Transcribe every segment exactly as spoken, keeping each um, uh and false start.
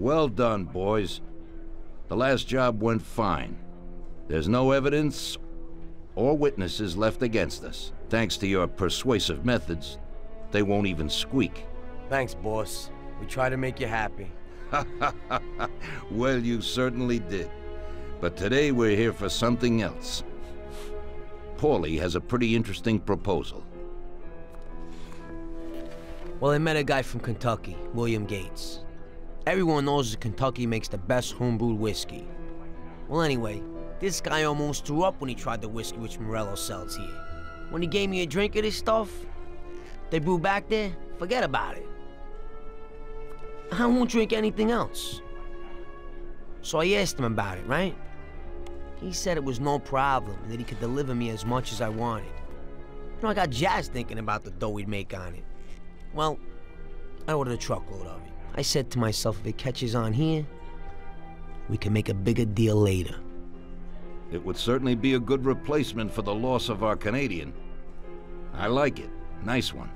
Well done, boys. The last job went fine. There's no evidence or witnesses left against us. Thanks to your persuasive methods, they won't even squeak. Thanks, boss. We try to make you happy. Well, you certainly did. But today we're here for something else. Paulie has a pretty interesting proposal. Well, I met a guy from Kentucky, William Gates. Everyone knows that Kentucky makes the best homebrewed whiskey. Well, anyway, this guy almost threw up when he tried the whiskey which Morello sells here. When he gave me a drink of this stuff they brew back there, forget about it. I won't drink anything else. So I asked him about it, right? He said it was no problem and that he could deliver me as much as I wanted. You know, I got jazzed thinking about the dough we'd make on it. Well, I ordered a truckload of it. I said to myself, if it catches on here, we can make a bigger deal later. It would certainly be a good replacement for the loss of our Canadian. I like it. Nice one.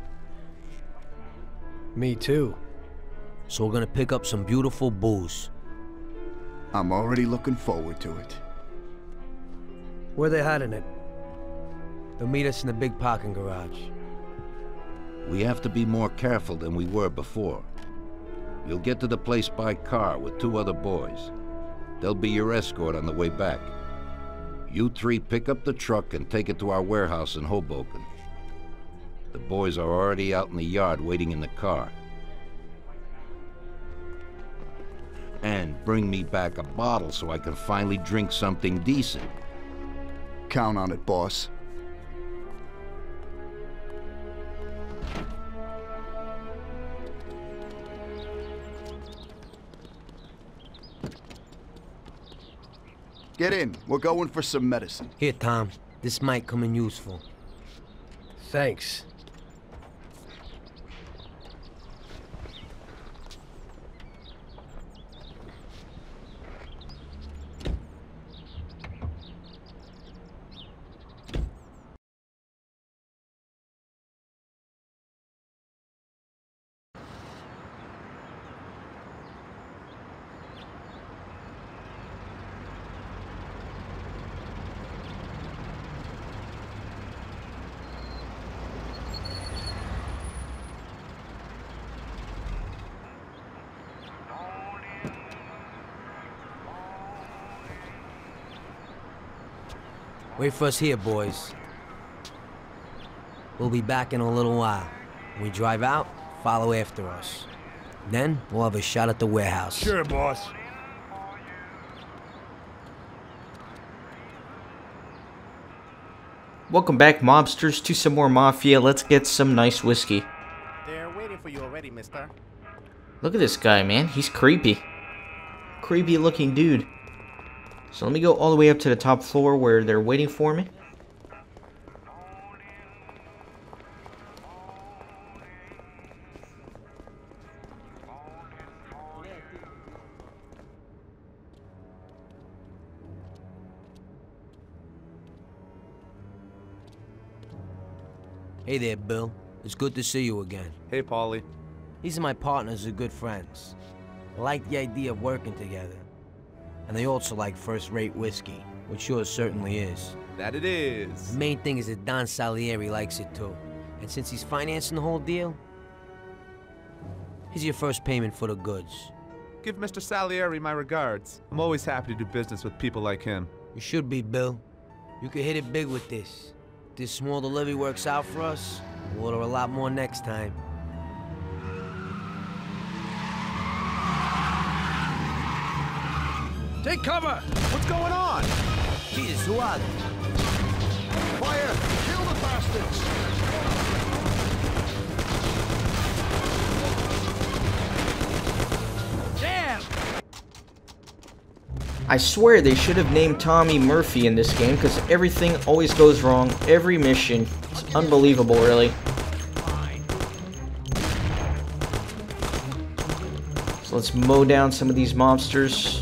Me too. So we're gonna pick up some beautiful booze. I'm already looking forward to it. Where they hiding it? They'll meet us in the big parking garage. We have to be more careful than we were before. You'll get to the place by car with two other boys. They'll be your escort on the way back. You three pick up the truck and take it to our warehouse in Hoboken. The boys are already out in the yard waiting in the car. And bring me back a bottle so I can finally drink something decent. Count on it, boss. Get in. We're going for some medicine. Here, Tom. This might come in useful. Thanks. Wait for us here, boys. We'll be back in a little while. When we drive out, follow after us. Then, we'll have a shot at the warehouse. Sure, boss. Welcome back, mobsters, to some more Mafia. Let's get some nice whiskey. They're waiting for you already, mister. Look at this guy, man. He's creepy. Creepy looking dude. So let me go all the way up to the top floor where they're waiting for me. Hey there, Bill. It's good to see you again. Hey, Paulie. These are my partners who are good friends. I like the idea of working together. And they also like first-rate whiskey, which yours certainly is. That it is. The main thing is that Don Salieri likes it too. And since he's financing the whole deal, here's your first payment for the goods. Give Mister Salieri my regards. I'm always happy to do business with people like him. You should be, Bill. You could hit it big with this. If this small delivery works out for us, we'll order a lot more next time. Take cover! What's going on? Jesus, who are they? Fire! Kill the bastards! Damn! I swear they should have named Tommy Murphy in this game because everything always goes wrong every mission. It's unbelievable, really. So let's mow down some of these monsters.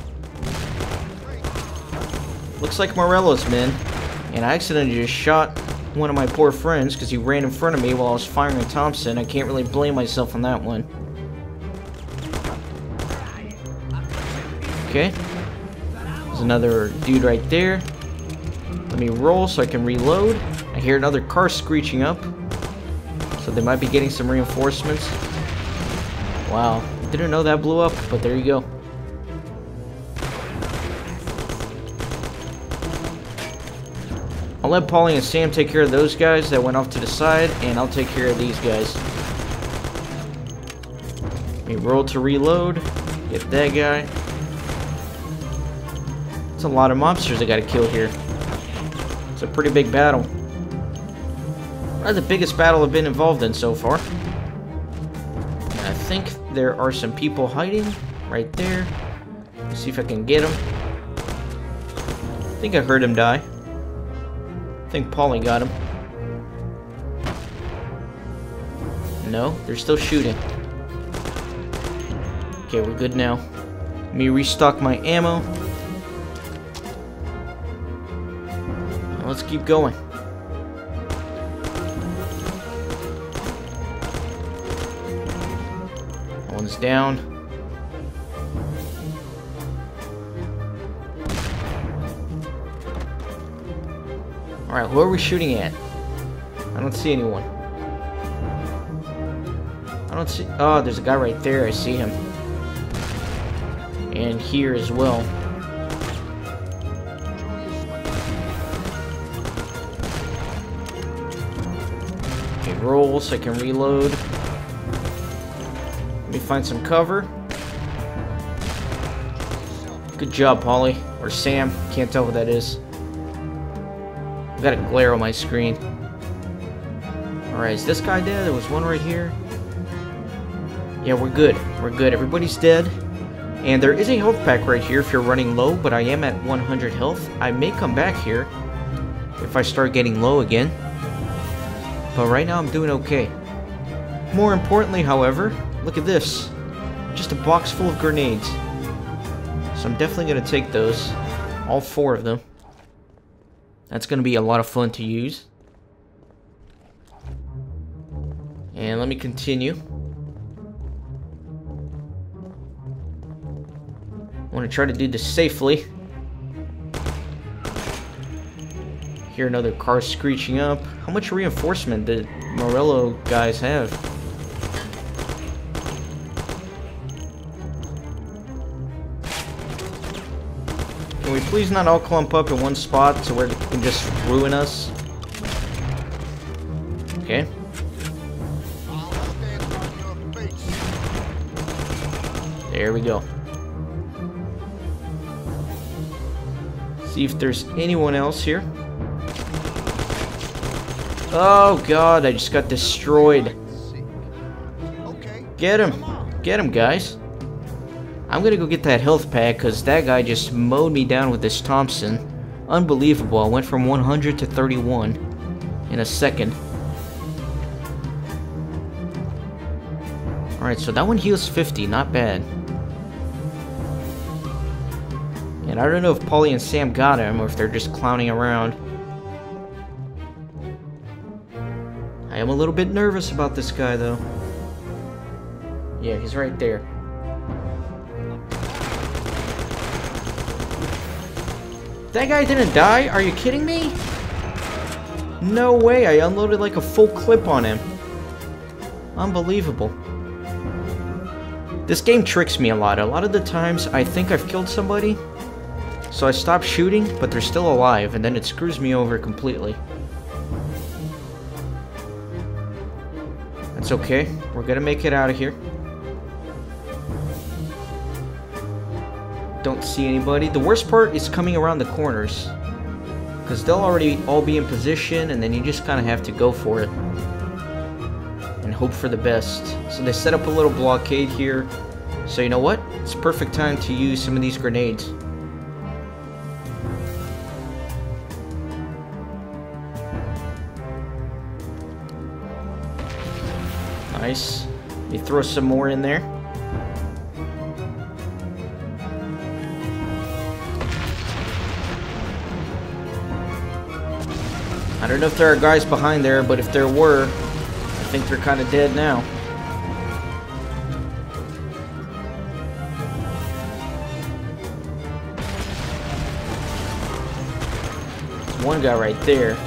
Looks like Morello's men, and I accidentally just shot one of my poor friends because he ran in front of me while I was firing at Thompson. I can't really blame myself on that one. Okay. There's another dude right there. Let me roll so I can reload. I hear another car screeching up. So they might be getting some reinforcements. Wow. Didn't know that blew up, but there you go. I'll let Paulie and Sam take care of those guys that went off to the side, and I'll take care of these guys. Let me roll to reload. Get that guy. It's a lot of mobsters I gotta kill here. It's a pretty big battle. Probably the biggest battle I've been involved in so far. And I think there are some people hiding right there. Let's see if I can get them. I think I heard him die. I think Paulie got him. No, they're still shooting. Okay, we're good now. Let me restock my ammo. Now let's keep going. That one's down. Alright, who are we shooting at? I don't see anyone. I don't see... Oh, there's a guy right there. I see him. And here as well. Okay, roll so I can reload. Let me find some cover. Good job, Paulie. Or Sam. Can't tell what that is. I've got a glare on my screen. Alright, is this guy dead? There was one right here. Yeah, we're good. We're good. Everybody's dead. And there is a health pack right here if you're running low, but I am at one hundred health. I may come back here if I start getting low again. But right now I'm doing okay. More importantly, however, look at this. Just a box full of grenades. So I'm definitely going to take those. All four of them. That's going to be a lot of fun to use. And let me continue. I want to try to do this safely. Hear another car screeching up. How much reinforcement did Morello guys have? Can we please not all clump up in one spot so where they can just ruin us? Okay. There we go. See if there's anyone else here. Oh god, I just got destroyed. Get him. Get him, guys. I'm gonna go get that health pack because that guy just mowed me down with this Thompson. Unbelievable. I went from one hundred to thirty-one in a second. Alright, so that one heals fifty. Not bad. And I don't know if Paulie and Sam got him or if they're just clowning around. I am a little bit nervous about this guy, though. Yeah, he's right there. That guy didn't die? Are you kidding me? No way, I unloaded like a full clip on him. Unbelievable. This game tricks me a lot. A lot of the times I think I've killed somebody, so I stop shooting, but they're still alive, and then it screws me over completely. That's okay. We're gonna make it out of here. Don't see anybody. The worst part is coming around the corners, because they'll already all be in position, and then you just kind of have to go for it and hope for the best. So they set up a little blockade here. So you know what? It's perfect time to use some of these grenades. Nice. Let me throw some more in there. I don't know if there are guys behind there, but if there were, I think they're kind of dead now. one guy right there.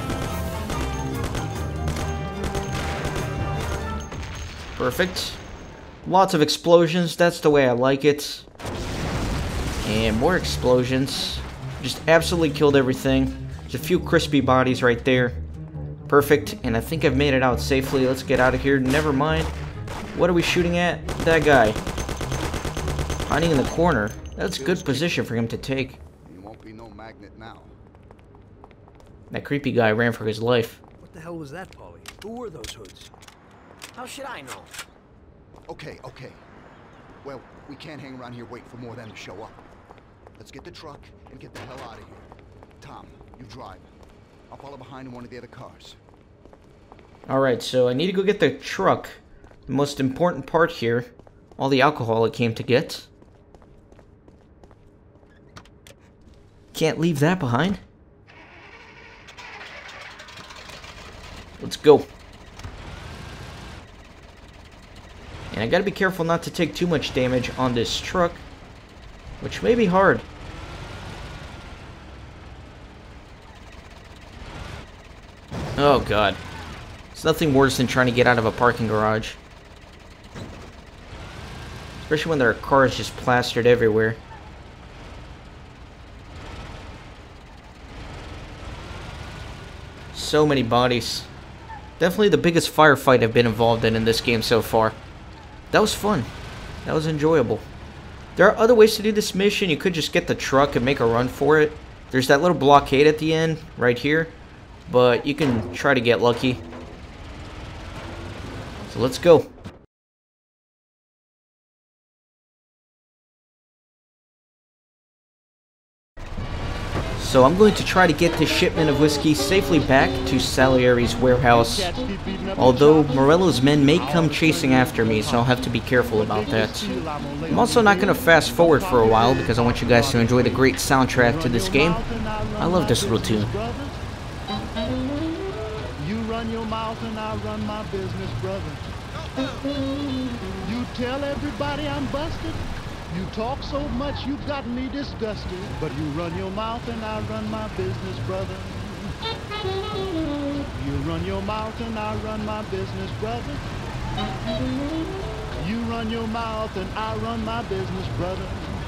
Perfect. Lots of explosions, that's the way I like it. And more explosions. Just absolutely killed everything. There's a few crispy bodies right there. Perfect, and I think I've made it out safely. Let's get out of here. Never mind. What are we shooting at? That guy. Hiding in the corner. That's a good position for him to take. You won't be no magnet now. That creepy guy ran for his life. What the hell was that, Paulie? Who were those hoods? How should I know? Okay, okay. Well, we can't hang around here waiting for more of them to show up. Let's get the truck and get the hell out of here. Tom, you drive. I'll follow behind in one of the other cars. Alright, so I need to go get the truck. The most important part here. All the alcohol it came to get. Can't leave that behind. Let's go. And I gotta be careful not to take too much damage on this truck, which may be hard. Oh god. It's nothing worse than trying to get out of a parking garage. Especially when there are cars just plastered everywhere. So many bodies. Definitely the biggest firefight I've been involved in in this game so far. That was fun. That was enjoyable. There are other ways to do this mission. You could just get the truck and make a run for it. There's that little blockade at the end, right here. But you can try to get lucky. So let's go. So I'm going to try to get this shipment of whiskey safely back to Salieri's warehouse. Although Morello's men may come chasing after me, so I'll have to be careful about that. I'm also not going to fast forward for a while because I want you guys to enjoy the great soundtrack to this game. I love this little tune. You run your mouth and I run my business, brother. You tell everybody I'm busted. You talk so much you've got me disgusted. But you run your mouth and I run my business, brother. You run your mouth and I run my business, brother. You run your mouth and I run my business, brother.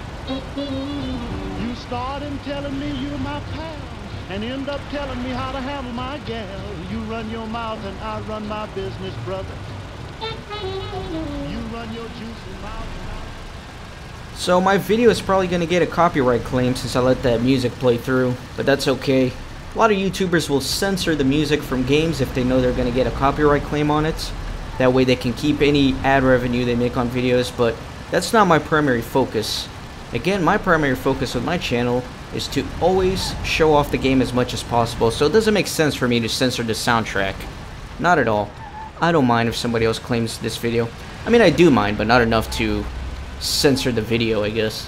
You start in telling me you're my pal and end up telling me how to handle my gal. You run your mouth and I run my business, brother. You run your juicy mouth. So my video is probably going to get a copyright claim since I let that music play through, but that's okay. A lot of YouTubers will censor the music from games if they know they're going to get a copyright claim on it. That way they can keep any ad revenue they make on videos, but that's not my primary focus. Again, my primary focus with my channel is to always show off the game as much as possible, so it doesn't make sense for me to censor the soundtrack. Not at all. I don't mind if somebody else claims this video. I mean, I do mind, but not enough to censor the video, I guess.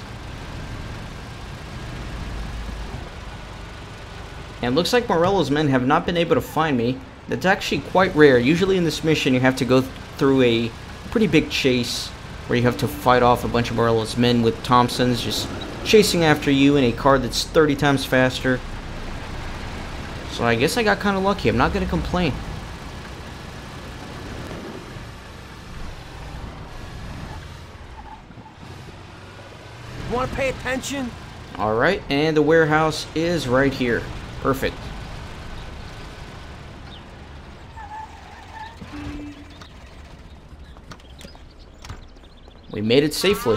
And looks like Morello's men have not been able to find me. That's actually quite rare. Usually in this mission you have to go through a pretty big chase where you have to fight off a bunch of Morello's men with Thompsons just chasing after you in a car that's thirty times faster. So I guess I got kind of lucky. I'm not going to complain. Want to pay attention? Alright, and the warehouse is right here. Perfect. We made it safely.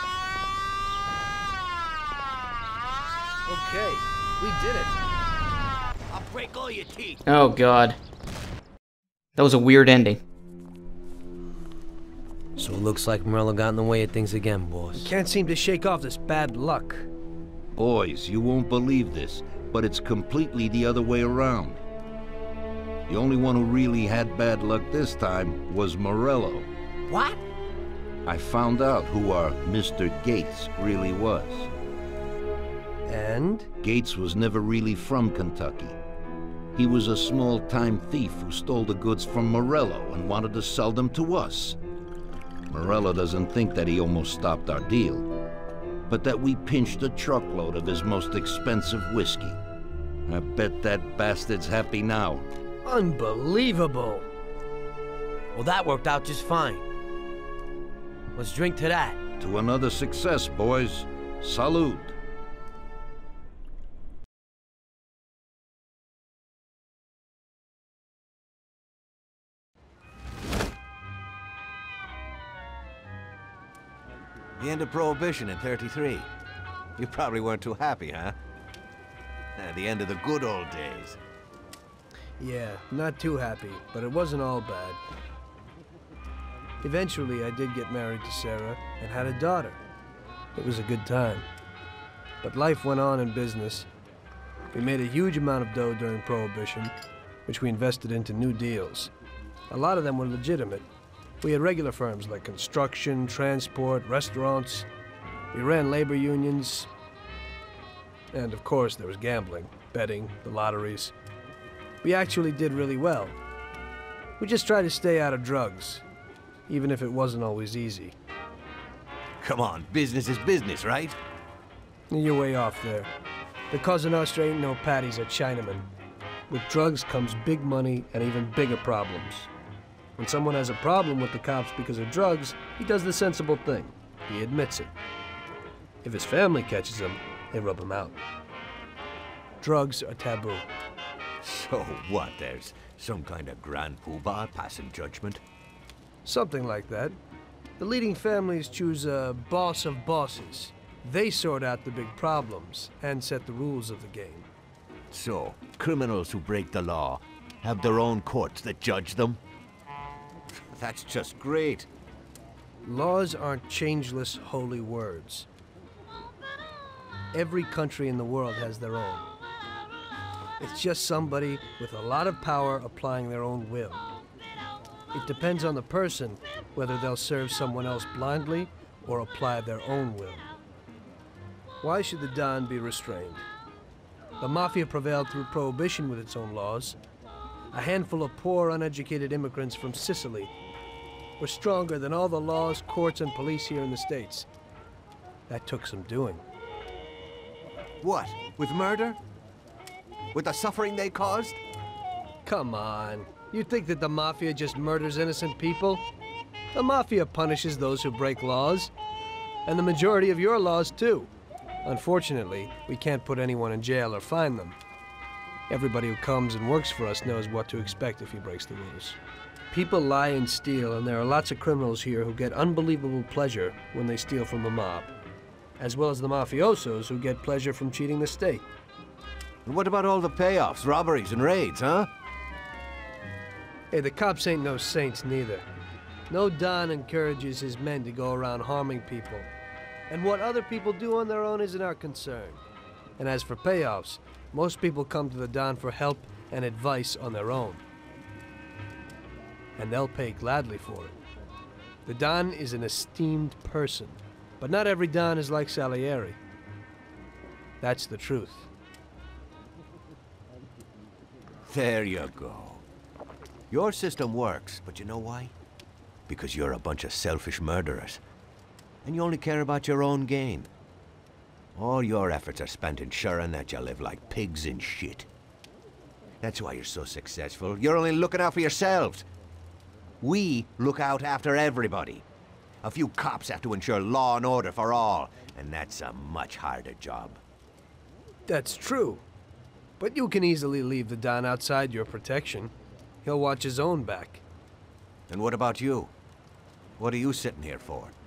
Okay, we did it. I'll break all your teeth. Oh god. That was a weird ending. So it looks like Morello got in the way of things again, boss. Can't seem to shake off this bad luck. Boys, you won't believe this, but it's completely the other way around. The only one who really had bad luck this time was Morello. What? I found out who our Mister Gates really was. And? Gates was never really from Kentucky. He was a small-time thief who stole the goods from Morello and wanted to sell them to us. Morello doesn't think that he almost stopped our deal, but that we pinched a truckload of his most expensive whiskey. I bet that bastard's happy now. Unbelievable. Well, that worked out just fine. Let's drink to that. To another success, boys. Salute. The end of Prohibition in thirty-three. You probably weren't too happy, huh? Uh, the end of the good old days. Yeah, not too happy, but it wasn't all bad. Eventually, I did get married to Sarah and had a daughter. It was a good time. But life went on in business. We made a huge amount of dough during Prohibition, which we invested into new deals. A lot of them were legitimate. We had regular firms like construction, transport, restaurants. We ran labor unions. And of course, there was gambling, betting, the lotteries. We actually did really well. We just tried to stay out of drugs, even if it wasn't always easy. Come on, business is business, right? You're way off there. The Cosa Nostra ain't no patties or Chinamen. With drugs comes big money and even bigger problems. When someone has a problem with the cops because of drugs, he does the sensible thing. He admits it. If his family catches him, they rub him out. Drugs are taboo. So what, there's some kind of grand poobah passing judgment? Something like that. The leading families choose a boss of bosses. They sort out the big problems and set the rules of the game. So, criminals who break the law have their own courts that judge them? That's just great. Laws aren't changeless holy words. Every country in the world has their own. It's just somebody with a lot of power applying their own will. It depends on the person whether they'll serve someone else blindly or apply their own will. Why should the Don be restrained? The Mafia prevailed through Prohibition with its own laws. A handful of poor, uneducated immigrants from Sicily were stronger than all the laws, courts, and police here in the States. That took some doing. What? With murder? With the suffering they caused? Come on. You think that the Mafia just murders innocent people? The Mafia punishes those who break laws. And the majority of your laws, too. Unfortunately, we can't put anyone in jail or fine them. Everybody who comes and works for us knows what to expect if he breaks the rules. People lie and steal, and there are lots of criminals here who get unbelievable pleasure when they steal from the mob, as well as the mafiosos who get pleasure from cheating the state. And what about all the payoffs, robberies, and raids, huh? Hey, the cops ain't no saints neither. No Don encourages his men to go around harming people. And what other people do on their own isn't our concern. And as for payoffs, most people come to the Don for help and advice on their own. And they'll pay gladly for it. The Don is an esteemed person, but not every Don is like Salieri. That's the truth. There you go. Your system works, but you know why? Because you're a bunch of selfish murderers. And you only care about your own gain. All your efforts are spent ensuring that you live like pigs in shit. That's why you're so successful. You're only looking out for yourselves. We look out after everybody. A few cops have to ensure law and order for all, and that's a much harder job. That's true. But you can easily leave the Don outside your protection. He'll watch his own back. And what about you? What are you sitting here for?